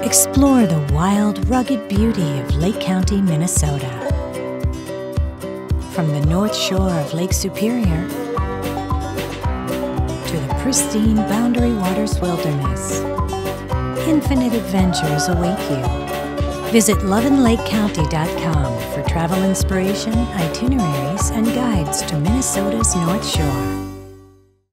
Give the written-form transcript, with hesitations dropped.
Explore the wild, rugged beauty of Lake County, Minnesota. From the North Shore of Lake Superior to the pristine Boundary Waters Wilderness, infinite adventures await you. Visit lovinlakecounty.com for travel inspiration, itineraries, and guides to Minnesota's North Shore.